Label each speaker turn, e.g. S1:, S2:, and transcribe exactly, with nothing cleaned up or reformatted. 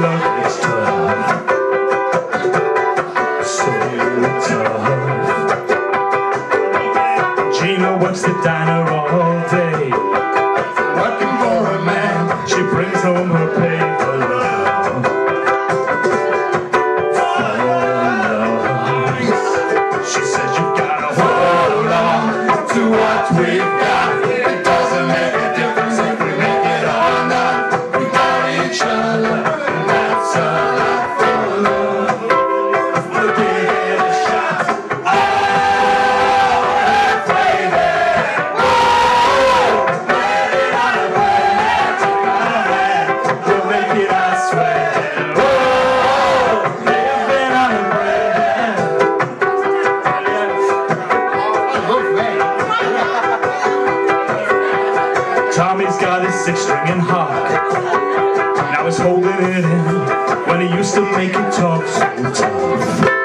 S1: love is tough, so tough. Gina works the diner all day, working for a man. She brings home her pay for love, for love. She says you gotta hold on to what we've got. It doesn't make a difference if we make it or not. We got each other, and that's a lot for love. We'll give it a shot. Oh, halfway there. Oh, let it on a prayer. We'll make it, I swear. Oh, living on a prayer. Tommy's got his six-stringing heart. Now he's holding it in when he used to make it talk so tough.